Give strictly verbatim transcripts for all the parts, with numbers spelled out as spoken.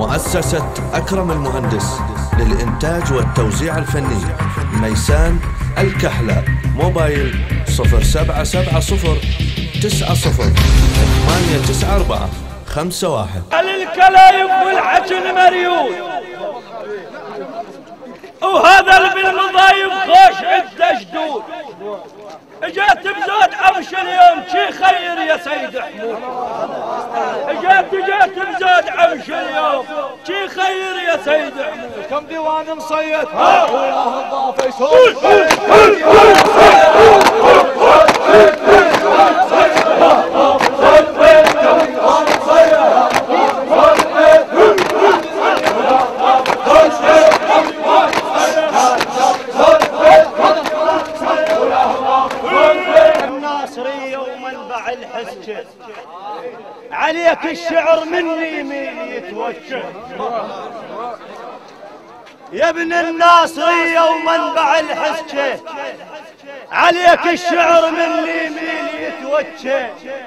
مؤسسة أكرم المهندس للإنتاج والتوزيع الفني، ميسان الكحلة. موبايل صفر سبعة سبعة صفر تسعة صفر ثمانية تسعة أربعة خمسة واحد. الكلايف والعجن مريوط، وهذا اللي بالمضايف خوش عده جدود. اجيت بزود عرش اليوم شي خير يا سيد حمود. اجيت اجيت بزود عرش اليوم شي خير يا سيد حمود. كم ديوان مصيد وياه الضافي يسوق. عليك الشعر مني يمين يتوجه يا ابن الناصرية ومنبع الحسكة. عليك الشعر مني يمين يتوجه،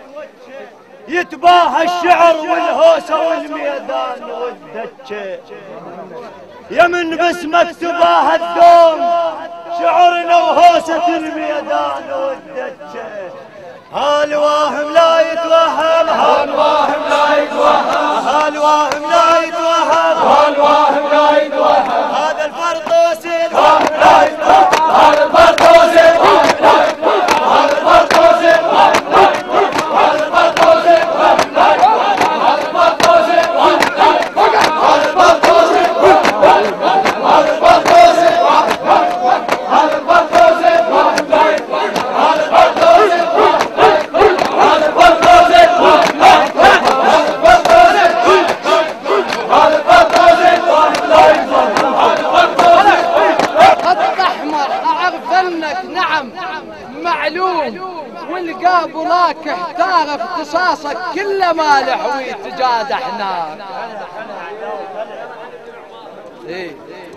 يتباهى الشعر والهوسة والميدان والدجة. يا من باسمك تباهى الدوم شعرنا وهوسة الميدان والدجة. هالواهم لا يتوهم، هالواهم لا يتوهم، هالواهم لا يتوهم، هالواهم لا يتوهم. هذا الفرطوس الواهم لا يتوهم، هذا الفرطوس الواهم لا يتوهم، هذا الفرطوس الواهم لا يتوهم، هذا الفرطوس الواهم لا يتوهم، هذا الفرطوس الواهم لا يتوهم، هذا الفرطوس الواهم لا يتوهم، هذا الفرطوس الواهم لا يتوهم، هذا الفرطوس الواهم لا يتوهم، هذا الفرطوس الواهم. معلوم والقابلاك احتار اختصاصك كله مالح ويتجادح نار. ايه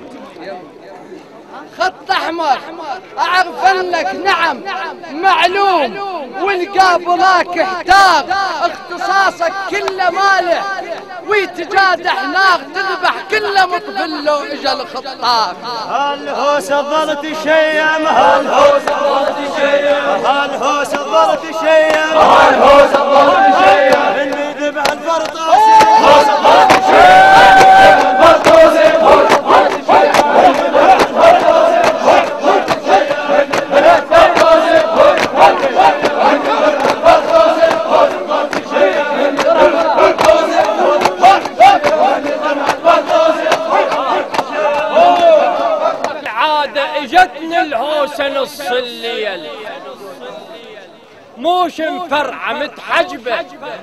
خط احمر اعرف انك نعم معلوم والقابلاك احتار اختصاصك كله مالح ويتجادح نار. تذبح كله مطفل لو اجا الخطار. هالهوسة ظلت شيم، هالهوسة ظلت شيم، هالهوسة ظلت شيم، هالهوسة ظلت شيم. اللي ذبح الفرطوس هوسة ظلت شيم، الفرطوس هوسة ظلت شيم، الفرطوس هوسة ظلت شيم، الفرطوس هوسة ظلت شيم، الفرطوس هوسة ظلت شيم، الفرطوس العادة اجتني الهوسة نص الليل، موش مفرعة متحجبة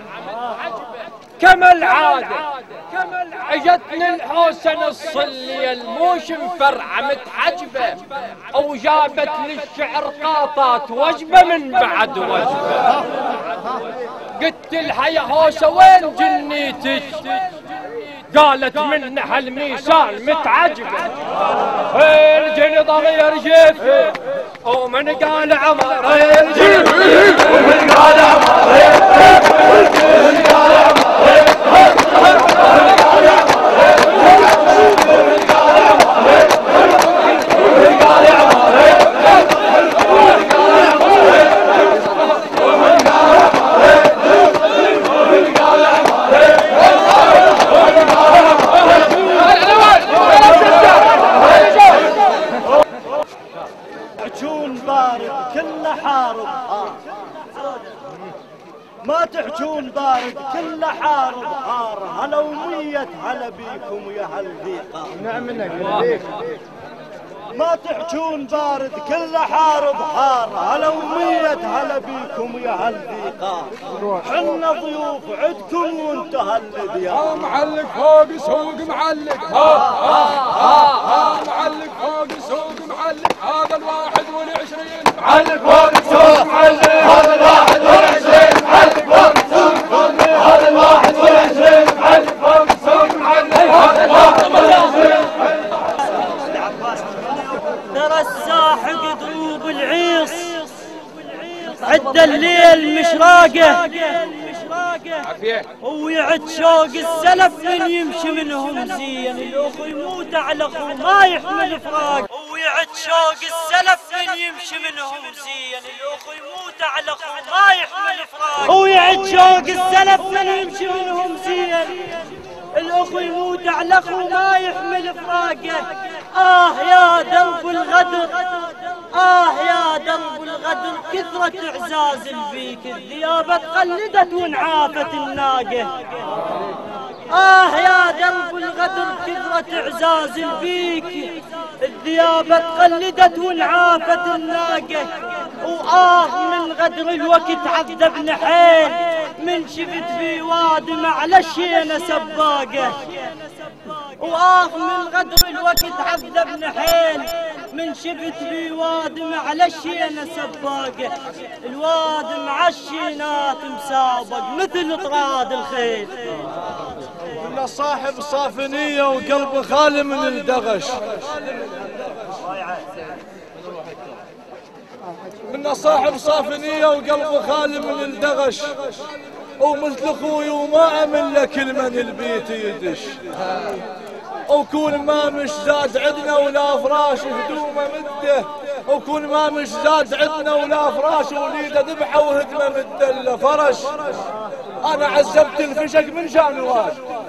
كما العادة. اجتني الهوسة نص الليل موش مفرعة متحجبة، وجابت للشعر قاطات وجبة من بعد وجبة. قلت لها يا هوسة وين جنيتك؟ قالت منها الميسان متعجبة. الجن ضغير جيفي ومن قال عمر الجيفي، ومن قال عمر الجيفي، ومن قال عمر ما تحجون بارد كل حارب حار. هلا ومية هلا بيكم يا هالذيقة. نعم منك. ما تحجون بارد كل حارب حار. هلا ومية هلا بيكم يا هالذيقة. حنا ضيوف عدكم وانت هالذيقة. معلق فوق سوق معلق، ها ها ها ها معلق فوق سوق معلق. هذا الواحد والعشرين معلق فوق سوق معلق، هذا الواحد والعشرين معلق فوق سوق معلق، هذا الواحد والعشرين معلق فوق سوق معلق، هذا الواحد والعشرين. ترى الساحق ضروب العيص عد الليل مشراقه، ويعد شوق السلف من يمشي منهم زين، الاخو يموت على اخو ما يحمل فراق. ويعد شوق السلف من يمشي منهم زين، الاخو يموت على اخو ما يحمل فراق. ويعد شوق السلف من يمشي منهم زين، الاخو يموت على اخو ما يحمل فراقه. آه يا درب الغدر، آه يا درب الغدر، كثرة إعزاز البيك، الذيابة تقلدت وانعافت الناقة. آه يا درب الغدر، كثرة إعزاز البيك، الذيابة تقلدت وانعافت الناقة. وآه من غدر الوقت عذبنا حيل، من شفت في وادم على الشينة سباقة. وآه من غدر الوقت عذبنا حيل، من شفت في وادم على الشينة سباقة. الوادم عالشينات مسابق مثل طراد الخيل. كنا صاحب صافنية وقلبه خالي من الدغش، كنا صاحب صافنية وقلبه خالي من الدغش، ومثل اخوي وما امن له كل من البيت يدش. وكل ما مش زاد عدنا ولا فراش هدومه مده، وكل ما مش زاد عدنا ولا فراش وليده ذبحه وهدمه مده الا فرش. انا عذبت الفشك من شان واش،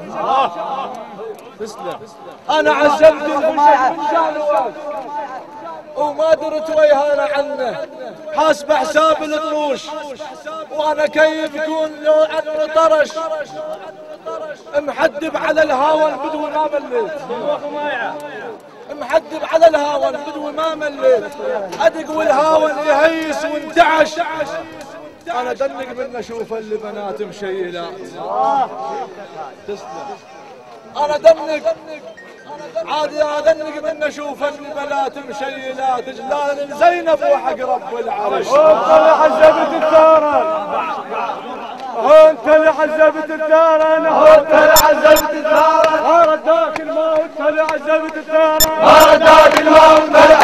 انا عذبت الفشك من شان واش، وما درت ويهانا عنه، حاسب حساب القروش. وانا كيف يكون لو عنه طرش، محدب على الهاون بدون ما مليت، محدب على الهاون بدون ما مليت. ادق والهاون يهيس وانتعش، انا دنق من اشوف اللي بنات مشيلات. تسلم. انا دنق عادي ادنق من اشوف البنات مشيلات، جلال زينب وحق رب العرش. انت اللي حزبت الثارة، انت اللي حزبت الثارة، انت اللي حزبت الثارة. ما رداك الموت، انت اللي حزبت الثارة، ما رداك الموت.